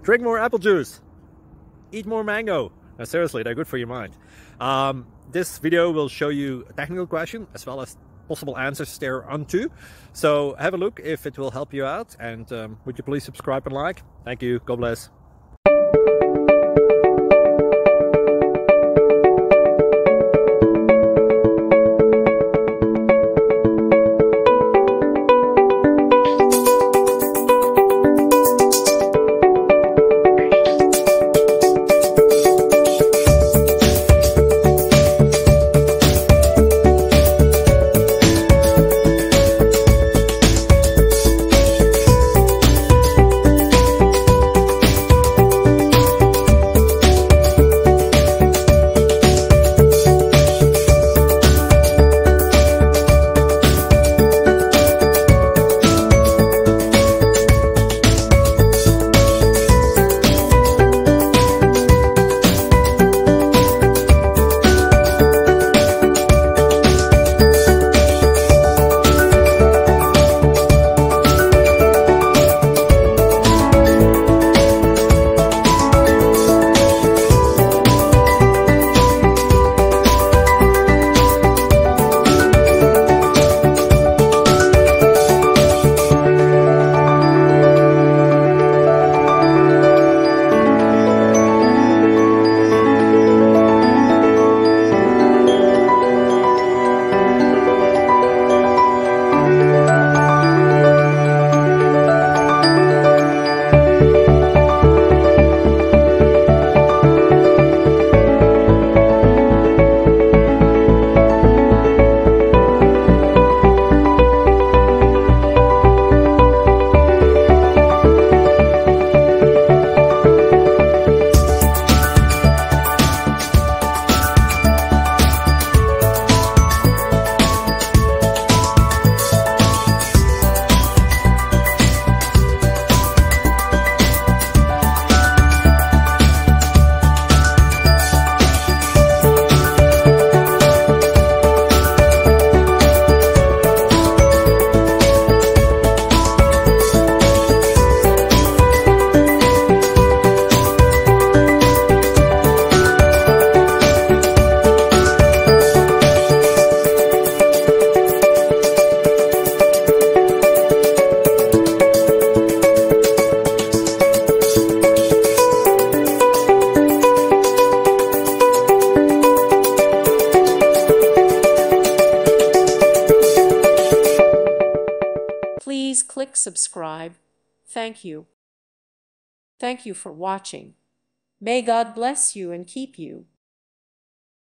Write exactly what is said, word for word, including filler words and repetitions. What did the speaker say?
Drink more apple juice. Eat more mango. No, seriously, they're good for your mind. Um, this video will show you a technical question as well as possible answers thereunto. So have a look if it will help you out, and um, would you please subscribe and like? Thank you. God bless. Please click subscribe. Thank you. Thank you for watching. May God bless you and keep you.